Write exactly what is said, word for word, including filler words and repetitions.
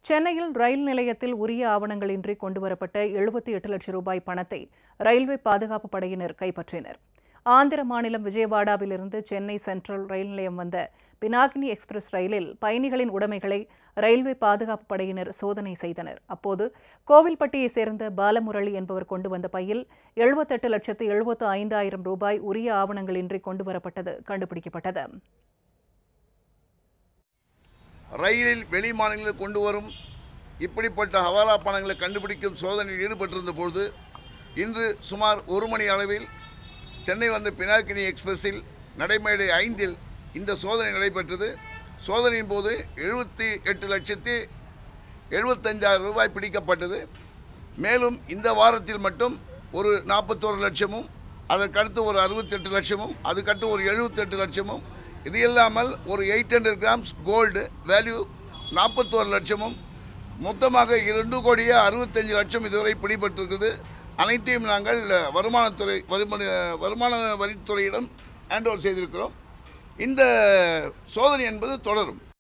சென்னையில் ரயில் நிலையத்தில் உரிய ஆவணங்களின்றி கொண்டுவரப்பட்ட எழுபத்தி எட்டு லட்சம் ரூபாய் பணத்தை ரயில்வே பாதுகாப்பு படையினர் கைப்பற்றினர். ஆந்திர மாநிலம் விஜயவாடாவிலிருந்து சென்னை சென்ட்ரல் ரயில் நிலையம் வந்த பினாகினி எக்ஸ்பிரஸ் ரயிலில் பயணிகளின் உடைமைகளை ரயில்வே பாதுகாப்பு படையினர் சோதனை செய்தனர். அப்போது கோவில்பட்டியைச் சேர்ந்த பாலமுரளி என்பவர் கொண்டு வந்த பையில் எழுபத்தெட்டு லட்சத்து எழுபத்து ஐந்தாயிரம் ரூபாய் உரிய ஆவணங்களின்றி கொண்டுவரப்பட்டது கண்டுபிடிக்கப்பட்டது. ரயிலில் வெளி மாநிலங்களில் கொண்டு வரும் இப்படிப்பட்ட ஹவாலா பணங்களை கண்டுபிடிக்கும் சோதனையில் ஈடுபட்டிருந்த பொழுது இன்று சுமார் ஒரு மணி அளவில் சென்னை வந்த பினாகினி எக்ஸ்பிரஸில் நடைமேடை ஐந்தில் இந்த சோதனை நடைபெற்றது. சோதனையின் போது எழுபத்தி எட்டு லட்சத்தி எழுபத்தஞ்சாயிரம் ரூபாய் பிடிக்கப்பட்டது. மேலும் இந்த வாரத்தில் மட்டும் ஒரு நாற்பத்தோரு லட்சமும் அதற்கடுத்து ஒரு அறுபத்தெட்டு லட்சமும் அதுக்கடுத்து ஒரு எழுபத்தெட்டு லட்சமும் இது இல்லாமல் ஒரு eight hundred grams gold value நாற்பத்தோரு லட்சமும் மொத்தமாக இரண்டு கோடியே அறுபத்தஞ்சு லட்சம் இதுவரை பிடிபட்டிருக்குது. அனைத்தையும் நாங்கள் வருமானத்துறை வருமான வருமான வரித்துறையிடம் ஹேண்ட் ஓவர் செய்திருக்கிறோம். இந்த சோதனை என்பது தொடரும்.